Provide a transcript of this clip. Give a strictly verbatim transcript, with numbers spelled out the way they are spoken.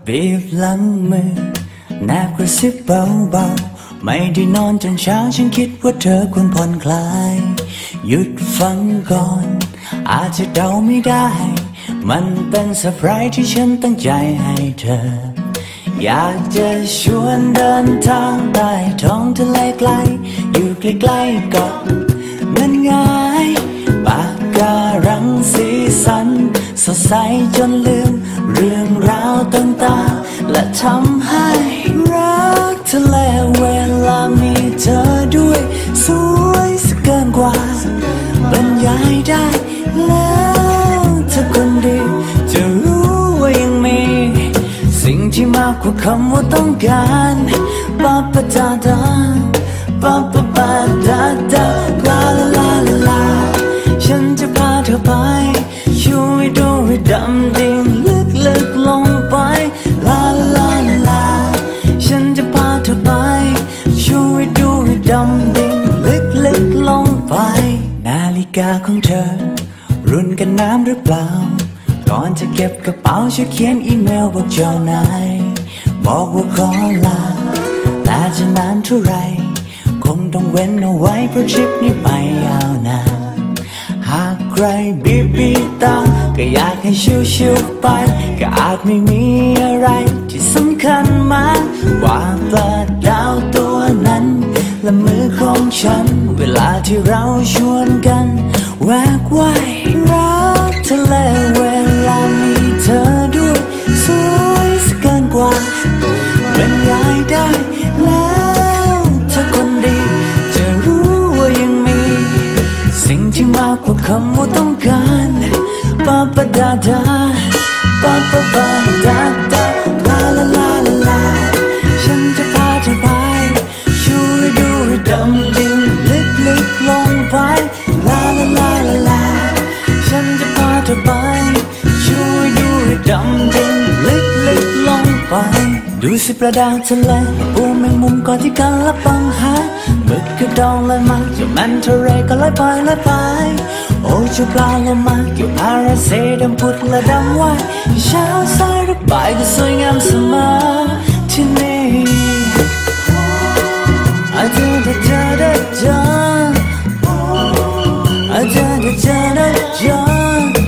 บีบหลังมือแนบกระซิบเบาๆไม่ได้นอนจนเช้าฉันคิดว่าเธอควรผ่อนคลายหยุดฟังก่อนอาจจะเดาไม่ได้มันเป็นเซอร์ไพรส์ที่ฉันตั้งใจให้เธออยากจะชวนเดินทางใต้ท้องทะเลไกลอยู่ใกล้ๆเกาะนั่นไงปากการังสีสันสดใสจนลืมเรื่องราวต่างๆและทำให้รักทะเลเวลามีเธอด้วยสวยสักเกินกว่าบรรยายได้แล้วเธอคนดีจะรู้ว่ายังมีสิ่งที่มากกว่าคำว่าต้องการปาปะดาดาปาปะปาดาดาลาลาลาลาลาฉันจะพาเธอไปช่วยดูให้ดำดิ่งลึกๆลงไปลาลาลาลาฉันจะพาเธอไปช่วยดูให้ดำดิ่งลึกๆลงไปนาฬิกาของเธอรุ่นกันน้ำหรือเปล่าก่อนจะเก็บกระเป๋าช่วยเขียนอีเมลบอกเจ้านายบอกว่าขอลาแต่จะนานเท่าไรคงต้องเว้นเอาไว้เพราะทริปนี้ไปยาวนานหากใครบีบบีตาก็อยากให้ชิวๆไปก็อาจไม่มีอะไรที่สำคัญมากกว่าปลาดาวตัวนั้นและมือของฉันเวลาที่เราชวนกันแวกว่ายรักทะเลเวลามีเธอด้วยสวยสักเกินกว่าบรรยายได้แล้วเธอคนดีจะรู้ว่ายังมีสิ่งที่มากกว่าคำว่าต้องการปาปะดาดาปาปะปาดาดาลาลาลาลาลาฉันจะพาเธอไปช่วยดูให้ดำดิ่งลึกๆลงไปลาลาลาลาลาฉันจะพาเธอไปช่วยดูให้ดำดิ่งลึกๆลงไปดูสิปลาดาวทะเลปูแมงมุมก่อนที่กันละปังหาหมึกกระดองลอยมาเจ้าแมนทะเลก็ลอยไปลอยไปโอ้เจ้าปลาโลมาเกี่ยวพาราเซดำพุดและดำว่ายเช้าสายหรือบ่ายก็สวยงามเสมอที่นี่อาจจะได้เจอได้เจออาจจะได้เจอได้เจอ